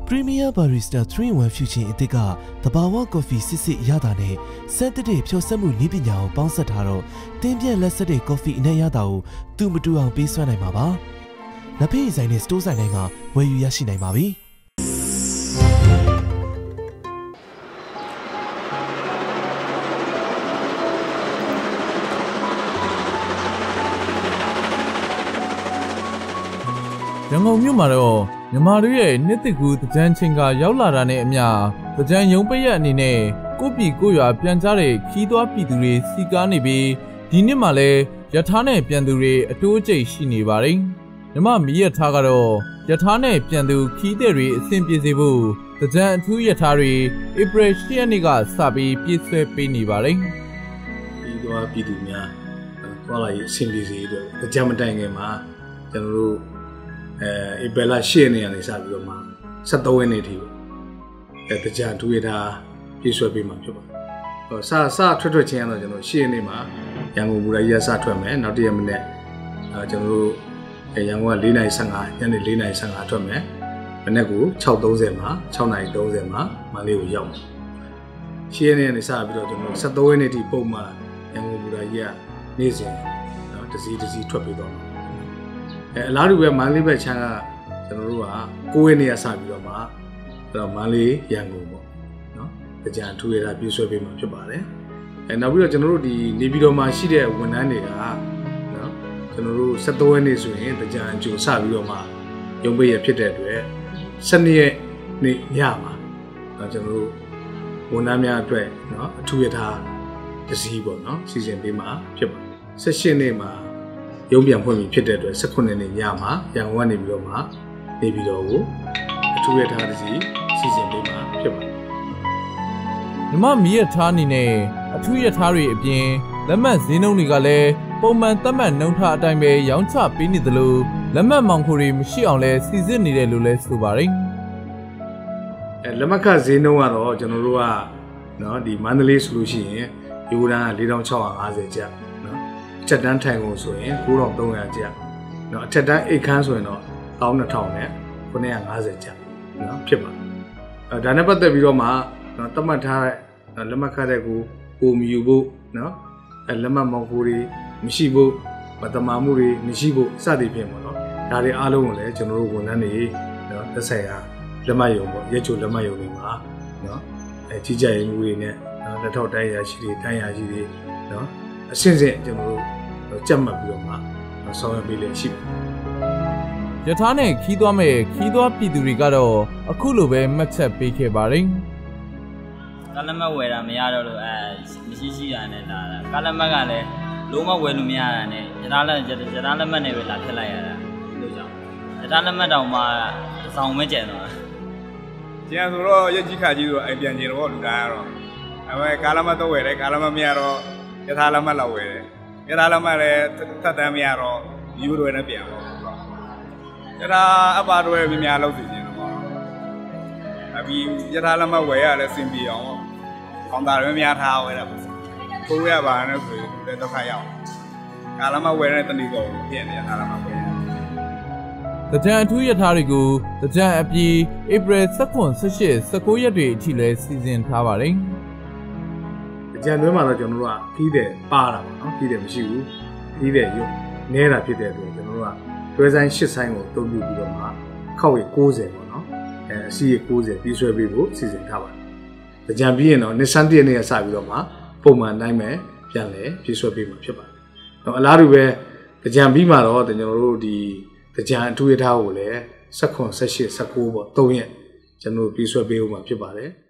Premier Barista 3-in-1 Fusion အသစ်ကတဘာဝကော်ဖီစစ်စစ်ရတာနဲ့စက်တဲ့ဖြောဆက်မှုနည်းပညာကိုပေါင်းစပ်ထားတော့တင်းပြက်လက်ဆက်တဲ့ကော်ဖီအနဲ့ရတာကိုသူမတူအောင်ပေးစွမ်းနိုင်မှာပါ။လက်ဖက်ရည်ဆိုင်နဲ့စတိုးဆိုင်တိုင်းကဝယ်ယူရရှိနိုင်ပါပြီ။ရန်ကုန်မြို့မှာတော့မြန်မာတို့ရဲ့နှစ်သက်ကူတကြမ်းချင်းကရောက်လာတာနဲ့အမျှတကြမ်းရုံပိတ်ရက်အနေနဲ့ကိုပြည်ကိုရွာပြန်ကြတဲ့ခီးသွွားပြည်သူတွေစီကားနေပြီးဒီနှစ်မှာလည်းရထားနဲ့ပြန်သူတွေအတိုးအကျိတ်ရှိနေပါတယ်။မြမမီးရထားကတော့ရထားနဲ့ပြန်သူခီးတဲ့တွေအဆင်ပြေစေဖို့တကြမ်းအထူးရထားတွေဧပြီ10ရက်နေ့ကစပြီးပြည့်စွဲပေးနေပါတယ်။ခီးသွွားပြည်သူများသွားလာရေးအဆင်ပြေစေအတွက်တကြမ်းမတိုင်ခင်မှာကျွန်တော်တို့ဧပြီလ10ရက်နေ့ကနေစပြီးတော့မှ73ရက်နေ့ထိတကြံထူရထားပြည့်စွဲပေးမှာဖြစ်ပါတယ်။စထွက်ချင်းကတော့ကျွန်တော်10ရက်နေ့မှာရန်ကုန်ဘူရာကြီးစထွက်မယ်။နောက်တစ်ရက်မနေ့ကျွန်တော်တို့ရန်ကုန်က4:55ညနေ4:55ထွက်မယ်။မနေ့က6:30မှာ6:30မှာမန္တလေးကိုရောက်မယ်။10ရက်နေ့ကနေစပြီးတော့ကျွန်တော်73ရက်နေ့ထိပုံမှန်ရန်ကုန်ဘူရာကြီးကနေ့စဉ်တစီထွက်ပြီးတော့အလားတူပဲမန္တလေးဘက်ချမ်းကကျွန်တော်တို့က9ရက်နေ့ကစပြီးတော့မှအဲ့တော့မန္တလေးရန်ကုန်ပေါ့နော်တကြံထူရတာပြည့်စွဲပေးမှာဖြစ်ပါတယ်နောက်ပြီးတော့ကျွန်တော်တို့ဒီနေပြည်တော်မှာရှိတဲ့ဝန်ထမ်းတွေကနော်ကျွန်တော်တို့73ရက်နေ့ဆိုရင်တကြံအကျိုးစပြီးတော့မှရုံးပိတ်ရဖြစ်တဲ့အတွက်12ရက်နေ့ညမှာကျွန်တော်တို့ဝန်ထမ်းများအတွက်နော်အထူးရထားတစည်းပေါ့နော်စီစဉ်ပေးမှာဖြစ်ပါတယ်18နေ့မှာရုံးပြန်ဖွင့်ပြီးဖြစ်တဲ့အတွက်18နှစ်ညမှာရန်ကုန်ကနေပြီးတော့မှနေပြီးတော့ကိုအထူးရထားတစ်စီစီစဉ်ပေးမှာဖြစ်ပါတယ်။မြမမီးရထားအနေနဲ့အထူးရထားတွေအပြင်လက်မှတ်ဈေးနှုန်းတွေကလည်းပုံမှန်သတ်မှတ်နှုန်းထားအတိုင်းပဲရောင်းချပေးနေသလိုလက်မှတ်မောင်ခိုတွေမရှိအောင်လဲစီစစ်နေတယ်လို့လည်းဆိုပါတယ်။လက်မှတ်ခဈေးနှုန်းကတော့ကျွန်တော်တို့ကနော်ဒီမန္တလေးဆိုလို့ရှိရင်ယူရန်က4650ကျပ်အထက်တန်းထိုင်ကုန်ဆိုရင်9300ကျပ်เนาะအထက်တန်းအိတ်ခမ်းဆိုရင်တော့12000နဲ့950ကျပ်เนาะဖြစ်ပါတယ်ဒါနဲ့ပတ်သက်ပြီးတော့မှเนาะသတ်မှတ်ထားတဲ့လက်မှတ်ခတဲ့ကိုမယူဖို့เนาะလက်မှတ်မောင်ကိုတွေမရှိဖို့မတမာမှုတွေမရှိဖို့စသည်ဖြင့်ပေါ့เนาะဒါတွေအားလုံးကိုလည်းကျွန်တော်တို့ဝန်ထမ်းတွေเนาะသက်ဆိုင်ရာလက်မှတ်ရုံပေါ့ရက်ချိုလက်မှတ်ရုံတွေမှာเนาะကြီးကြပ်ရေးမှုတွေနဲ့လက်ထောက်တိုင်းရာရှိတွေတိုင်းရာရှိတွေเนาะအဆင့်ဆင့်ကျွန်တော်တို့ကြက်မှတ်ပြီးတော့မှဆောင်ရွက်ပေးလေရှိတယ်။ရထားနဲ့ခီးသွားမဲ့ခီးသွားပြည်သူတွေကတော့အခုလိုပဲမှတ်ချက်ပေးခဲ့ပါတယ်။ကားလက်မှတ်ဝယ်တာမရတော့လို့မရှိတာနဲ့လာတာ။ကားလက်မှတ်ကလည်းလုံးဝဝယ်လို့မရတာနဲ့ရထားလက်မှတ်နဲ့ပဲလာထည့်လိုက်ရတာလို့ကြောင့်ရထားလက်မှတ်တောင်မှဆောင်မကျန်တော့။ကျန်ဆိုတော့ရက်ကြီးခါကြီးဆိုပြန်ကျင်တော့လူတိုင်းကတော့အဲမဲ့ကားလက်မှတ်တော့ဝယ်တယ်ကားလက်မှတ်မရတော့ရထားလက်မှတ်လောက်ဝယ်တယ်ရထားလက်မှတ်လည်းထပ်တမ်းမရတော့ယူတွေနဲ့ပြန်ပေါ့ရထားအပါတွေများလောက်စီခြင်းတော့အပြီးရထားလက်မှတ်ဝယ်ရလဲစင်ပြေအောင်ကောင်တာတွေများထားဝယ်တာပေါ့ကိုရပါနဲ့ဆိုရင်လည်းတော့ခါရအောင်ကားလက်မှတ်ဝယ်တဲ့တဏီကောပြင်နေရထားလက်မှတ်ဝယ်တကြံအထူးရထားတွေကိုတကြံအပြီးဧပြီ19 18 19ရက်တွေအထိလဲစီစဉ်ထားပါတယ်ကြံတွင်းမှာတော့ကျွန်တော်တို့ကခီးတယ်ပါတာပေါ့နော်ခီးတယ်မရှိဘူးခီးတယ်ရုပ်နဲတာဖြစ်တဲ့အတွက်ကျွန်တော်တို့ကတွဲဆိုင်8ဆိုင်ကိုတုံ့ပြန်ပြီးတော့မှခောက်ရ90ပေါ့နော်အစီရ90ပြီးဆွဲပေးဖို့စီစဉ်ထားပါတယ်ကြံပြီးရင်တော့နှစ်ဆန်းတည့်နေ့ကစပြီးတော့မှပုံမှန်တိုင်းပဲပြန်လဲပြီးဆွဲပေးမှာဖြစ်ပါတယ်တော့အလားတူပဲကြံပြီးမှတော့ကျွန်တော်တို့ဒီကြံအထူးရထားကိုလည်း19 18 19ပေါ့3ရက်ကျွန်တော်တို့ပြီးဆွဲပေးဦးမှာဖြစ်ပါတယ်